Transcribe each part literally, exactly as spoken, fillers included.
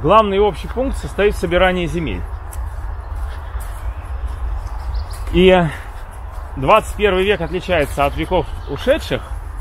главный общий пункт состоит в собирании земель. И двадцать первый век отличается от веков ушедших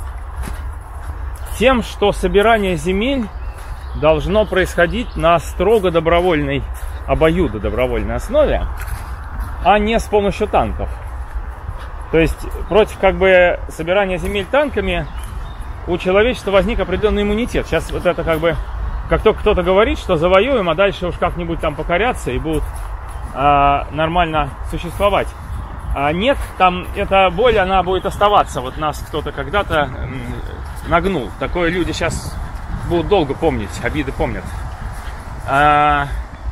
тем, что собирание земель должно происходить на строго добровольной, обоюдо добровольной основе, а не с помощью танков. То есть против как бы собирания земель танками у человечества возник определенный иммунитет. Сейчас вот это как бы, как только кто-то говорит, что завоюем, а дальше уж как-нибудь там покорятся и будут а, нормально существовать. А нет, там эта боль, она будет оставаться. Вот нас кто-то когда-то нагнул. Такое люди сейчас будут долго помнить, обиды помнят. А,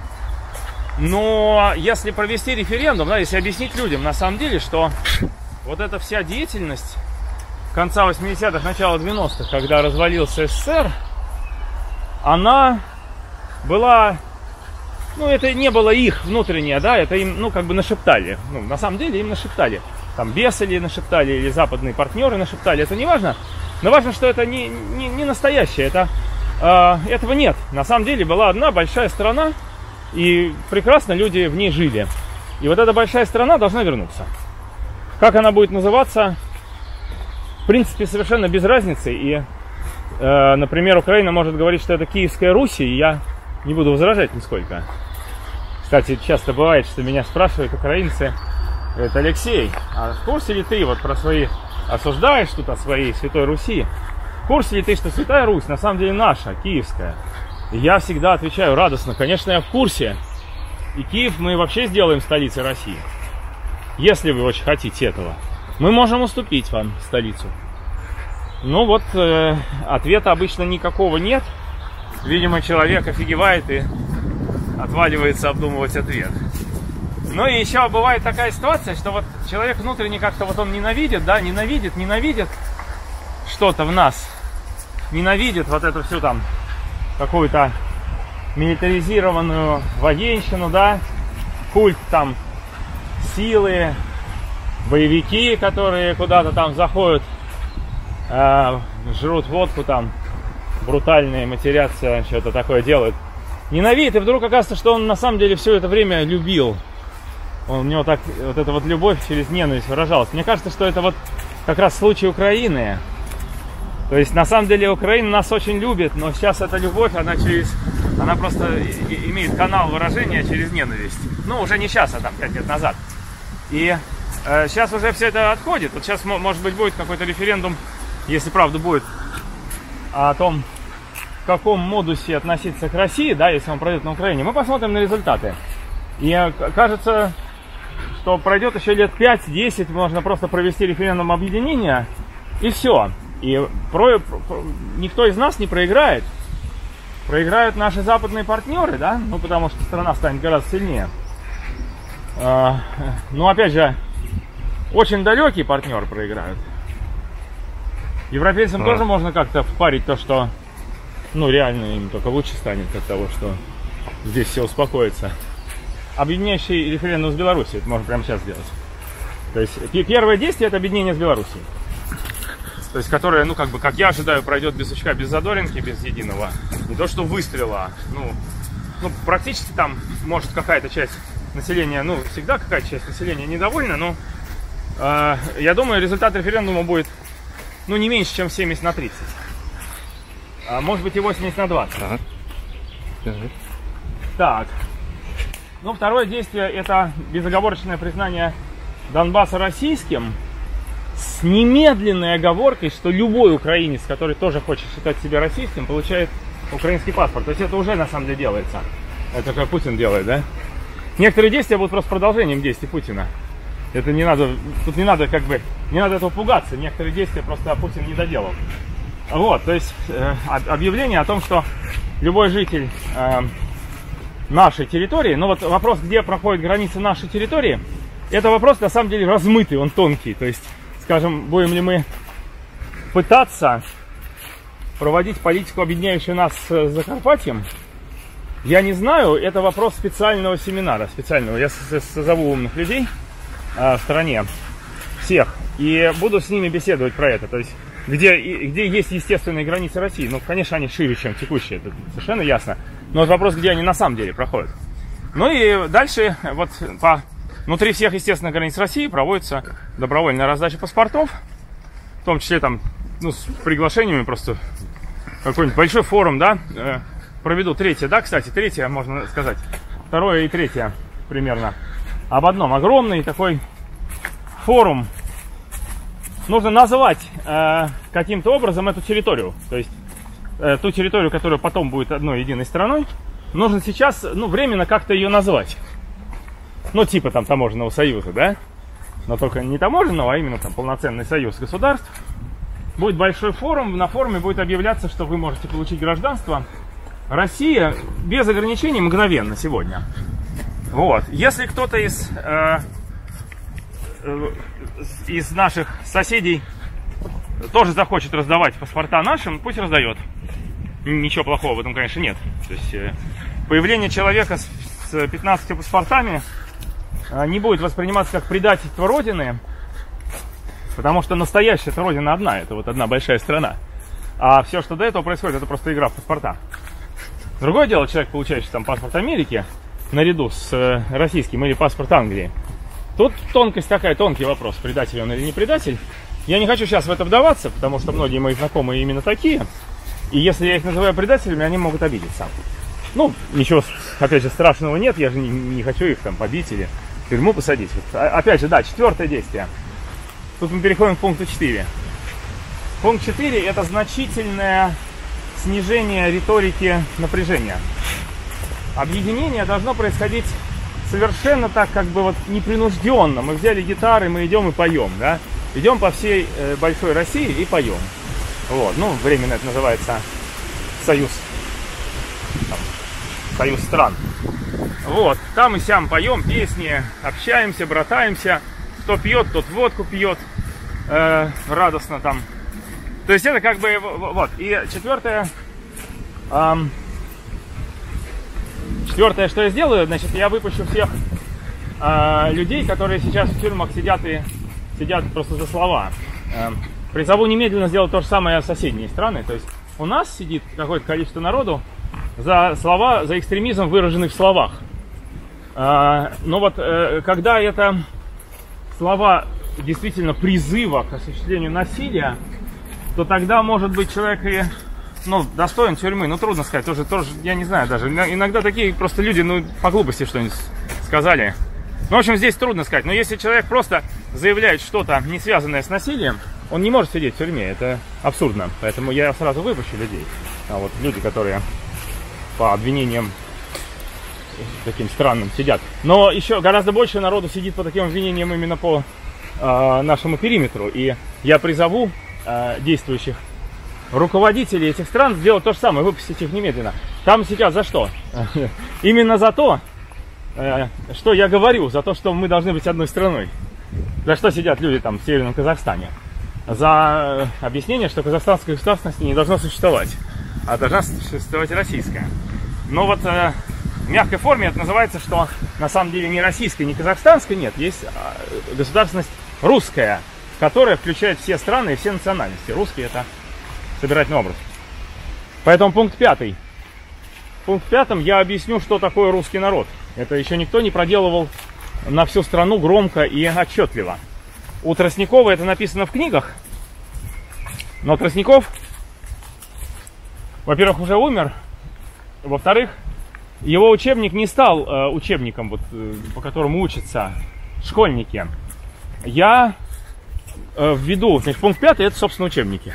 но если провести референдум, да, если объяснить людям на самом деле, что вот эта вся деятельность конца восьмидесятых, начала девяностых, когда развалился СССР, она была... Ну, это не было их внутреннее, да, это им, ну, как бы нашептали. Ну, на самом деле им нашептали. Там бесы нашептали, или западные партнеры нашептали, это не важно. Но важно, что это не, не, не настоящее, это, э, этого нет. На самом деле была одна большая страна, и прекрасно люди в ней жили. И вот эта большая страна должна вернуться. Как она будет называться, в принципе, совершенно без разницы. И, э, например, Украина может говорить, что это Киевская Русь, и я не буду возражать нисколько. Кстати, часто бывает, что меня спрашивают украинцы, это Алексей, а в курсе ли ты вот про свои, осуждаешь тут о своей Святой Руси, в курсе ли ты, что Святая Русь на самом деле наша, киевская? И я всегда отвечаю радостно, конечно, я в курсе. И Киев мы вообще сделаем столицей России. Если вы очень хотите этого, мы можем уступить вам столицу. Ну вот, э, ответа обычно никакого нет. Видимо, человек офигевает и отваливается обдумывать ответ. Ну и еще бывает такая ситуация, что вот человек внутренне как-то вот он ненавидит, да, ненавидит, ненавидит что-то в нас. Ненавидит вот эту всю там какую-то милитаризированную военщину, да, культ там силы, боевики, которые куда-то там заходят, э, жрут водку там, брутальные, матерятся, что-то такое делают. Ненавидит, и вдруг оказывается, что он на самом деле все это время любил. Он, у него так, вот эта вот любовь через ненависть выражалась. Мне кажется, что это вот как раз случай Украины. То есть, на самом деле, Украина нас очень любит, но сейчас эта любовь, она через, она просто имеет канал выражения через ненависть. Ну, уже не сейчас, а там пять лет назад. И э, сейчас уже все это отходит. Вот сейчас, может быть, будет какой-то референдум, если правда будет, о том, в каком модусе относиться к России, да, если он пройдет на Украине. Мы посмотрим на результаты. И кажется, что пройдет еще лет пять-десять, можно просто провести референдум объединения, и все. И про, про, никто из нас не проиграет. Проиграют наши западные партнеры, да, ну, потому что страна станет гораздо сильнее. А, ну, опять же, очень далекие партнеры проиграют. Европейцам а. тоже можно как-то впарить то, что, ну, реально им только лучше станет от того, что здесь все успокоится. Объединяющий референдум с Белоруссией, это можно прямо сейчас сделать. То есть первое действие — это объединение с Белоруссией. То есть, которое, ну, как бы, как я ожидаю, пройдет без сучка, без задоринки, без единого. Не то, что выстрела. Ну, ну практически там может какая-то часть населения, ну, всегда какая-то часть населения недовольна, но э, я думаю, результат референдума будет, ну, не меньше, чем семьдесят на тридцать. А может быть и восемьдесят на двадцать. Ага. Так. Ну, второе действие — это безоговорочное признание Донбасса российским, с немедленной оговоркой, что любой украинец, который тоже хочет считать себя российским, получает украинский паспорт. То есть это уже на самом деле делается. Это как Путин делает, да? Некоторые действия будут просто продолжением действий Путина. Это не надо, тут не надо как бы, не надо этого пугаться. Некоторые действия просто Путин не доделал. Вот, то есть э, объявление о том, что любой житель э, нашей территории, ну вот вопрос, где проходит граница нашей территории, это вопрос на самом деле размытый, он тонкий. То есть, скажем, будем ли мы пытаться проводить политику, объединяющую нас с Закарпатьем, я не знаю, это вопрос специального семинара, специального. Я созову умных людей а, в стране, всех, и буду с ними беседовать про это. То есть где, где есть естественные границы России. Ну, конечно, они шире, чем текущие, это совершенно ясно. Но вот вопрос, где они на самом деле проходят. Ну и дальше, вот по, внутри всех естественных границ России проводится добровольная раздача паспортов, в том числе там, ну, с приглашениями просто какой-нибудь большой форум, да, э, проведу. Третье, да, кстати, третье, можно сказать, второе и третье примерно об одном. Огромный такой форум. Нужно назвать э, каким-то образом эту территорию, то есть э, ту территорию, которая потом будет одной единой страной, нужно сейчас, ну, временно как-то ее назвать. Ну, типа там таможенного союза, да? Но только не таможенного, а именно там полноценный союз государств. Будет большой форум, на форуме будет объявляться, что вы можете получить гражданство России без ограничений мгновенно сегодня. Вот. Если кто-то из, э, э, из наших соседей тоже захочет раздавать паспорта нашим, пусть раздает. Ничего плохого в этом, конечно, нет. То есть э, появление человека с, с пятнадцатью паспортами э, не будет восприниматься как предательство Родины, потому что настоящая Родина одна, это вот одна большая страна. А все, что до этого происходит, это просто игра в паспорта. Другое дело, человек, получающий там паспорт Америки, наряду с э, российским, или паспорт Англии. Тут тонкость такая, тонкий вопрос, предатель он или не предатель. Я не хочу сейчас в это вдаваться, потому что многие мои знакомые именно такие. И если я их называю предателями, они могут обидеться. Ну, ничего, опять же, страшного нет, я же не, не хочу их там побить или в тюрьму посадить. Вот, опять же, да, четвертое действие. Тут мы переходим к пункту четыре. Пункт четыре – это значительное снижение риторики напряжения. Объединение должно происходить совершенно так, как бы вот непринужденно. Мы взяли гитары, мы идем и поем, да? Идем по всей э, большой России и поем. Вот, ну, временно это называется союз, там, союз стран. Вот, там и сям поем песни, общаемся, братаемся. Кто пьет, тот водку пьет, э, радостно там. То есть это как бы, вот. И четвертое, эм, четвертое, что я сделаю, значит, я выпущу всех э, людей, которые сейчас в тюрьмах сидят и сидят просто за слова. Э, призову немедленно сделать то же самое в соседние страны. То есть у нас сидит какое-то количество народу за слова, за экстремизм, выраженный в словах. Э, но вот э, когда это слова действительно призыва к осуществлению насилия, то тогда, может быть, человек и, ну, достоин тюрьмы. Ну, трудно сказать, тоже, тоже, я не знаю даже. Иногда такие просто люди, ну, по глупости что-нибудь сказали. Ну, в общем, здесь трудно сказать. Но если человек просто заявляет что-то, не связанное с насилием, он не может сидеть в тюрьме. Это абсурдно. Поэтому я сразу выпущу людей. А вот люди, которые по обвинениям таким странным сидят. Но еще гораздо больше народу сидит по таким обвинениям именно по э, нашему периметру. И я призову э, действующих руководителей этих стран сделать то же самое, выпустить их немедленно. Там сейчас за что? Именно за то, э, что я говорю, за то, что мы должны быть одной страной. За что сидят люди там в Северном Казахстане? За э, объяснение, что казахстанской государственности не должно существовать, а должна существовать российская. Но вот э, в мягкой форме это называется, что на самом деле не российская, не казахстанская, нет, есть государственность русская, которая включает все страны и все национальности. Русский — это собирательный образ. Поэтому пункт пятый. В пункт пятом я объясню, что такое русский народ. Это еще никто не проделывал на всю страну громко и отчетливо. У Тростникова это написано в книгах, но Тростников, во-первых, уже умер, во-вторых, его учебник не стал э, учебником, вот, э, по которому учатся школьники. Я э, введу, значит, пункт пятый — это, собственно, учебники.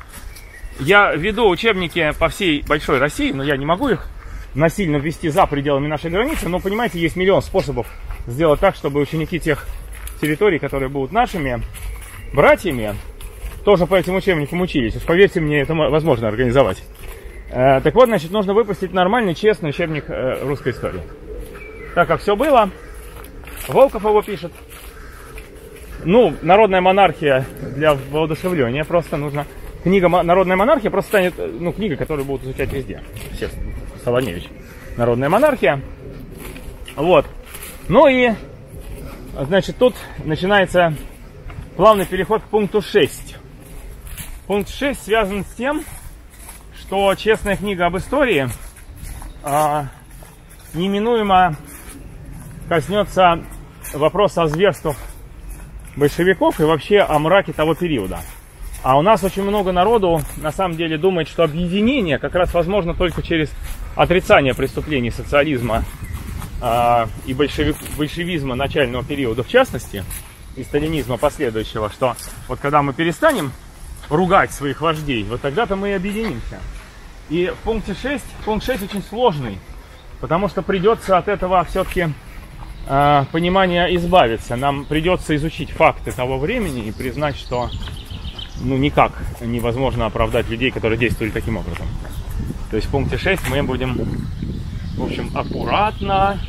Я введу учебники по всей большой России, но я не могу их насильно ввести за пределами нашей границы. Но, понимаете, есть миллион способов сделать так, чтобы ученики тех территорий, которые будут нашими братьями, тоже по этим учебникам учились. Уж поверьте мне, это возможно организовать. Э, так вот, значит, нужно выпустить нормальный, честный учебник э, русской истории. Так как все было, Волков его пишет. Ну, народная монархия для воодушевления просто нужно. Книга «Народная монархия» просто станет, ну, книга, которую будут изучать везде. Все, Солоневич. «Народная монархия». Вот. Ну и, значит, тут начинается плавный переход к пункту шесть. Пункт шесть связан с тем, что честная книга об истории а, неминуемо коснется вопроса о зверствах большевиков и вообще о мраке того периода. А у нас очень много народу на самом деле думает, что объединение как раз возможно только через отрицание преступлений социализма э, и большевик, большевизма начального периода в частности, и сталинизма последующего, что вот когда мы перестанем ругать своих вождей, вот тогда-то мы и объединимся. И в пункте шесть, пункт шесть очень сложный, потому что придется от этого все-таки э, понимания избавиться. Нам придется изучить факты того времени и признать, что ну никак невозможно оправдать людей, которые действовали таким образом. То есть в пункте шесть мы будем, в общем, аккуратно,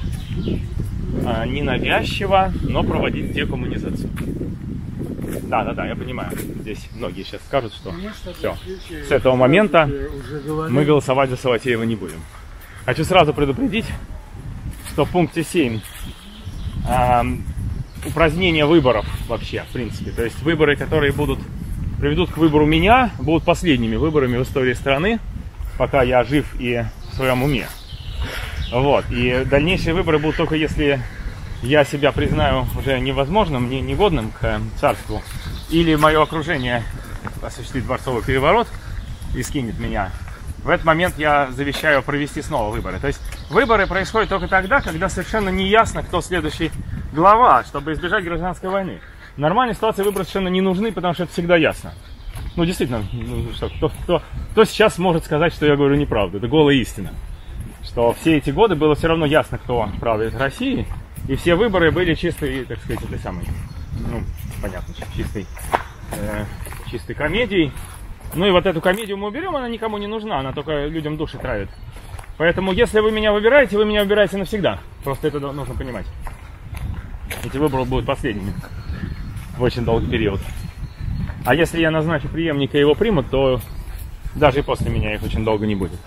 э, ненавязчиво, но проводить декоммунизацию. Да, да, да, я понимаю. Здесь многие сейчас скажут, что все, с этого момента мы голосовать за Саватеева не будем. Хочу сразу предупредить, что в пункте семь э, упразднение выборов вообще, в принципе. То есть выборы, которые будут приведут к выбору меня, будут последними выборами в истории страны, пока я жив и в своем уме. Вот. И дальнейшие выборы будут только если я себя признаю уже невозможным, не, негодным к царству, или мое окружение осуществит дворцовый переворот и скинет меня. В этот момент я завещаю провести снова выборы. То есть выборы происходят только тогда, когда совершенно не ясно, кто следующий глава, чтобы избежать гражданской войны. В нормальной ситуации выборы совершенно не нужны, потому что это всегда ясно. Ну, действительно, ну, что, кто, кто, кто сейчас может сказать, что я говорю неправду? Это голая истина. Что все эти годы было все равно ясно, кто правит Россией, и все выборы были чистой, так сказать, этой самой, ну, понятно, чистой, э, чистой комедией. Ну и вот эту комедию мы уберем, она никому не нужна, она только людям души травит. Поэтому, если вы меня выбираете, вы меня выбираете навсегда. Просто это нужно понимать. Эти выборы будут последними в очень долгий период. А если я назначу преемника и его примут, то даже и после меня их очень долго не будет.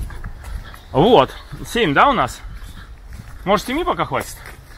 Вот. семь, да, у нас? Может, семи пока хватит?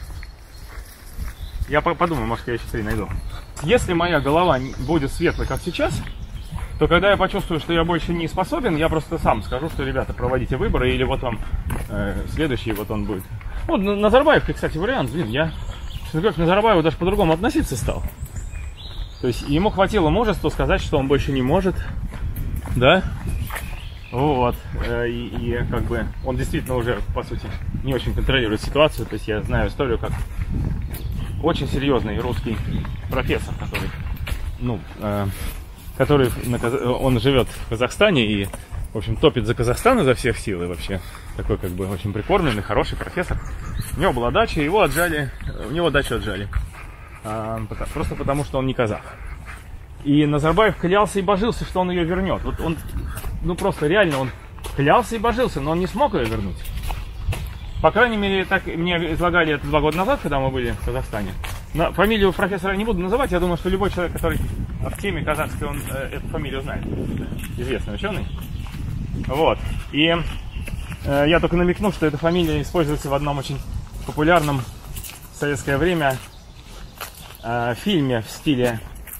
Я подумаю, может, я еще три найду. Если моя голова будет светлой, как сейчас, то когда я почувствую, что я больше не способен, я просто сам скажу, что, ребята, проводите выборы, или вот вам э, следующий, вот он будет. Вот Назарбаев, кстати, вариант, блин, я как к Назарбаеву даже по-другому относиться стал. То есть ему хватило мужества сказать, что он больше не может, да? Вот, и, и как бы он действительно уже, по сути, не очень контролирует ситуацию. То есть я знаю историю, как очень серьезный русский профессор, который, ну, э, который, он живет в Казахстане и, в общем, топит за Казахстан изо всех сил, и вообще такой, как бы, очень прикормленный, хороший профессор. У него была дача, его отжали, у него дачу отжали. Просто потому, что он не казах. И Назарбаев клялся и божился, что он ее вернет. Вот он, ну просто реально, он клялся и божился, но он не смог ее вернуть. По крайней мере, так мне излагали это два года назад, когда мы были в Казахстане. Но фамилию профессора я не буду называть, я думаю, что любой человек, который в теме казахской, он э, эту фамилию знает. Известный ученый. Вот. И э, я только намекну, что эта фамилия используется в одном очень популярном в советское время э, фильме в стиле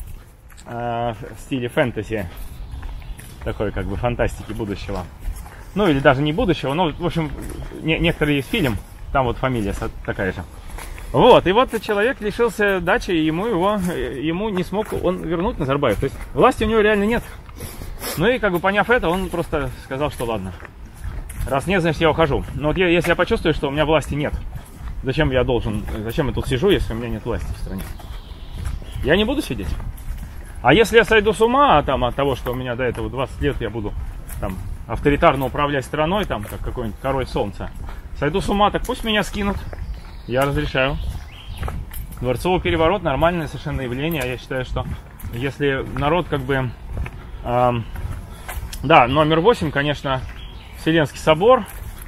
э, в стиле фэнтези, такой как бы фантастики будущего. Ну или даже не будущего, но в общем не, некоторые есть фильм, там вот фамилия такая же. Вот, и вот человек лишился дачи, и ему его ему не смог он вернуть Назарбаев. То есть власти у него реально нет. Ну и как бы поняв это, он просто сказал, что ладно, раз нет, значит я ухожу. Но вот я, если я почувствую, что у меня власти нет, зачем я должен, зачем я тут сижу, если у меня нет власти в стране? Я не буду сидеть. А если я сойду с ума там, от того, что у меня до этого двадцать лет я буду там авторитарно управлять страной, там, как какой-нибудь король солнца, сойду с ума, так пусть меня скинут. Я разрешаю. Дворцовый переворот — нормальное совершенно явление. Я считаю, что если народ как бы... Э, да, номер восемь, конечно, Вселенский собор.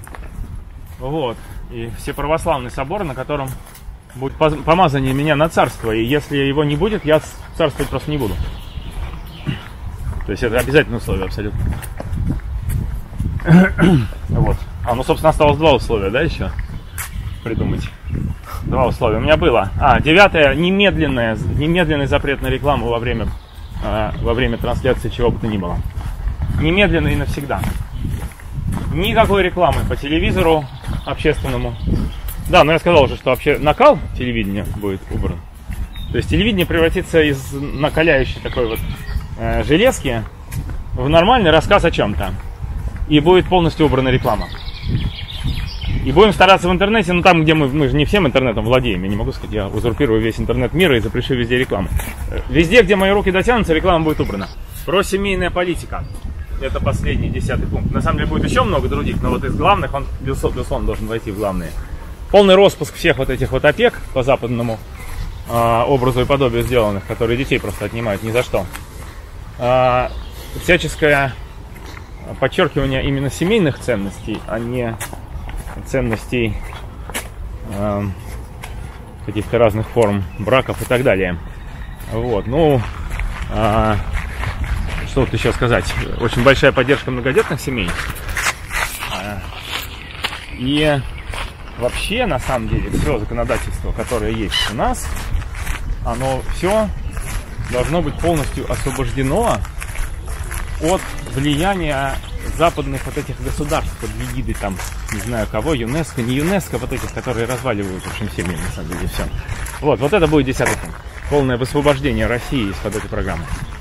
Вот. И всеправославный собор, на котором будет помазание меня на царство. И если его не будет, я царствовать просто не буду. То есть это обязательное условие абсолютно. Вот. А, ну, собственно, осталось два условия, да, еще придумать. Два условия. У меня было. А, девятое. Немедленное, немедленный запрет на рекламу во время э, во время трансляции чего бы то ни было. Немедленно и навсегда. Никакой рекламы по телевизору общественному. Да, но я сказал уже, что вообще накал телевидения будет убран. То есть телевидение превратится из накаляющей такой вот э, железки в нормальный рассказ о чем-то. И будет полностью убрана реклама. И будем стараться в интернете, ну там, где мы, мы же не всем интернетом владеем. Я не могу сказать, я узурпирую весь интернет мира и запрещу везде рекламу. Везде, где мои руки дотянутся, реклама будет убрана. Про семейная политика. Это последний, десятый пункт. На самом деле будет еще много других, но вот из главных он, безусловно, должен войти в главные. Полный распуск всех вот этих вот опек по западному э, образу и подобию сделанных, которые детей просто отнимают ни за что. Э, всяческое подчеркивание именно семейных ценностей, а не ценностей э, каких-то разных форм браков и так далее. Вот, ну, э, что тут еще сказать? Очень большая поддержка многодетных семей. Э, и вообще, на самом деле, все законодательство, которое есть у нас, оно все должно быть полностью освобождено от влияния западных вот этих государств, под эгидой там, не знаю кого, ЮНЕСКО, не ЮНЕСКО, вот этих, которые разваливают очень семьи, на самом деле, все. Вот, вот это будет десятый пункт. Полное высвобождение России из-под этой программы.